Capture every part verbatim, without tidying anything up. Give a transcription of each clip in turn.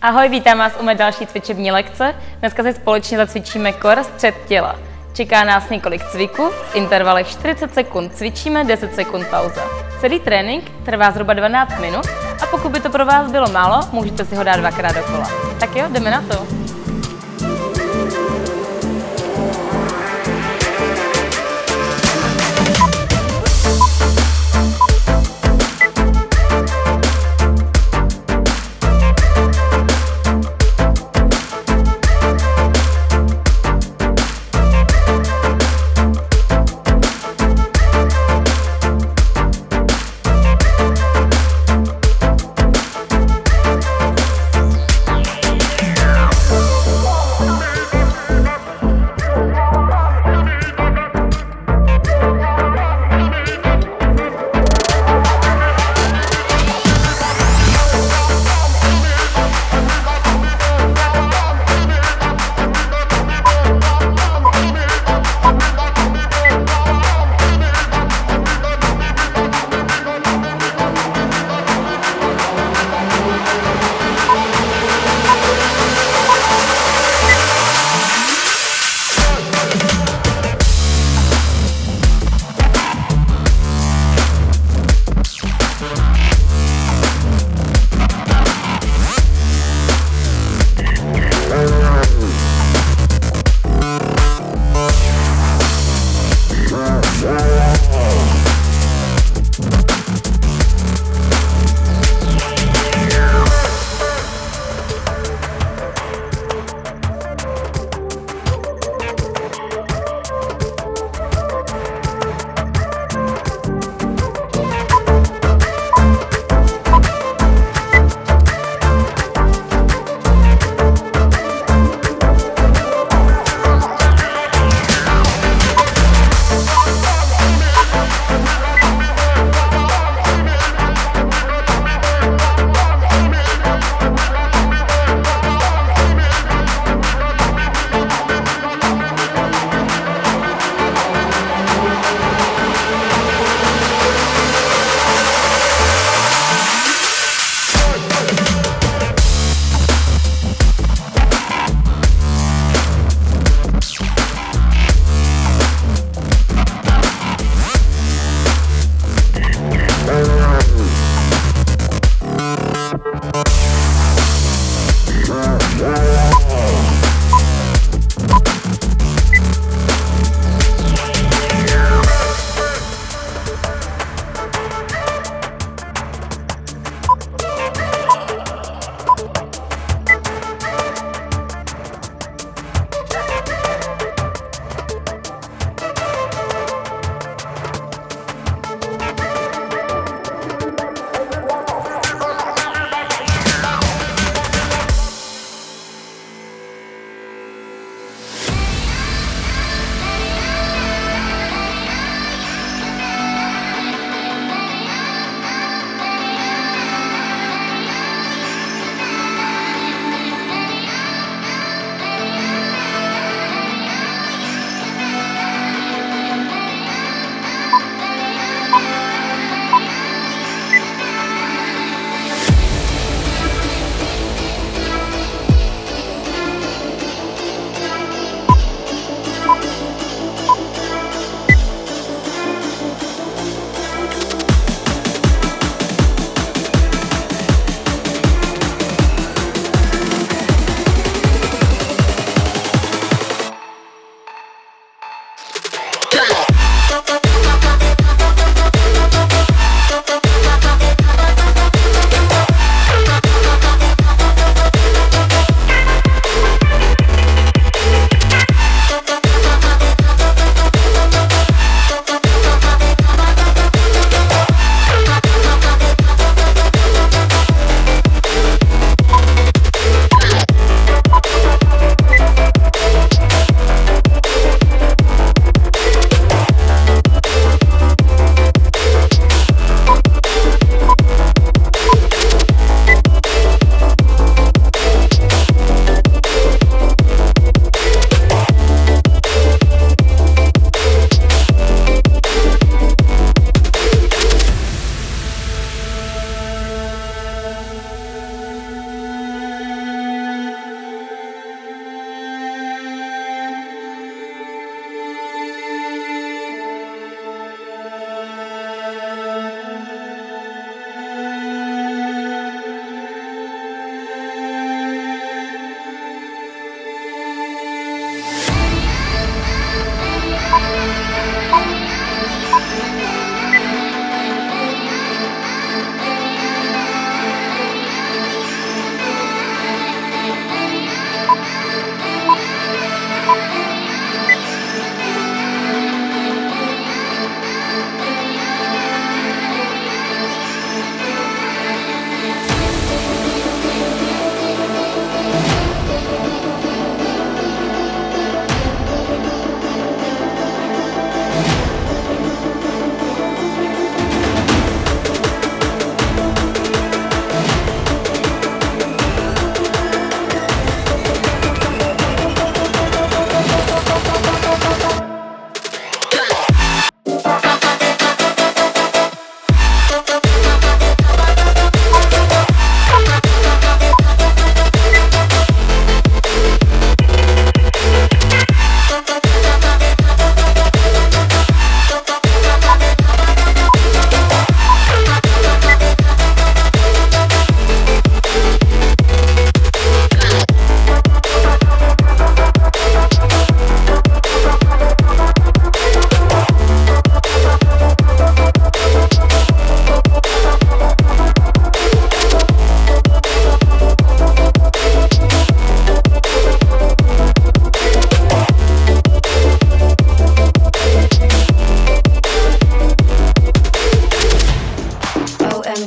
Ahoj, vítám vás u mé další cvičební lekce. Dneska si společně zacvičíme core, střed těla. Čeká nás několik cviků, v intervalech čtyřicet sekund cvičíme, deset sekund pauza. Celý trénink trvá zhruba dvanáct minut a pokud by to pro vás bylo málo, můžete si ho dát dvakrát dokola. Tak jo, jdeme na to.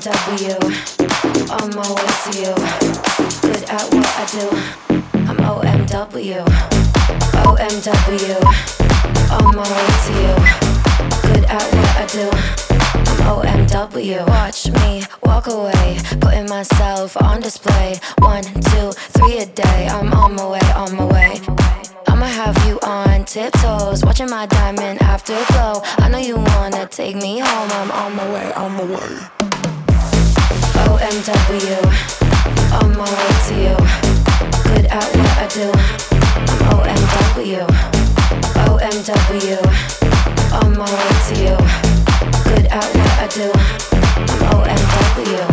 W, on my way to you. Good at what I do. I'm O M W, O M W, on my way to you. Good at what I do. I'm O M W. Watch me walk away, putting myself on display. One, two, three a day. I'm on my way, on my way. I'ma have you on tiptoes, watching my diamond afterglow. I know you wanna take me home. I'm on my way, on my way. O M W, on my way to you. Good at what I do. I'm O M W, O M W, on my way to you. Good at what I do. I'm O M W,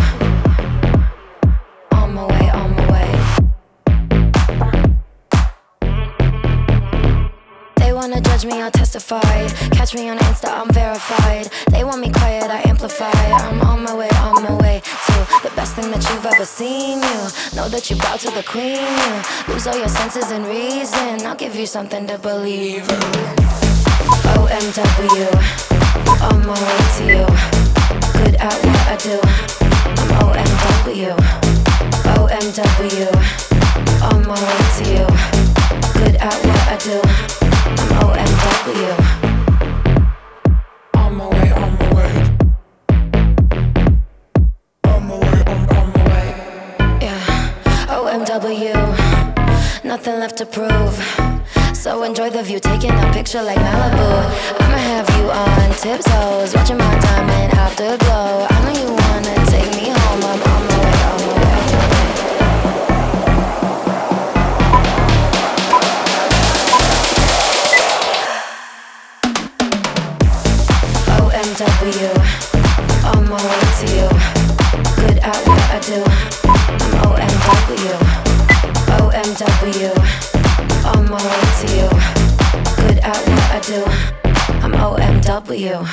on my way, on my way. They wanna judge me, I'll testify. Catch me on Insta, I'm verified. They want me quiet, I amplify. I'm on my way, on my way to the best thing that you've ever seen. You know that you bow to the queen. You lose all your senses and reason. I'll give you something to believe in. O M W, on my way to you. Good at what I do. I'm O M W, O M W, on my way to you. Good at what I do. I'm O M W, on my way, on my way. On my way, on, on my way. Yeah, O M W, nothing left to prove. So enjoy the view, taking a picture like Malibu. I'ma have you on tiptoes, watching my diamond afterglow. I know you wanna take me home. I'm on my way, on my way. O M W, on my way to you. Good at what I do. I'm O M W, O M W, on my way to you. Good at what I do. I'm O M W.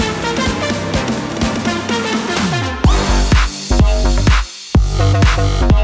We'll be right back.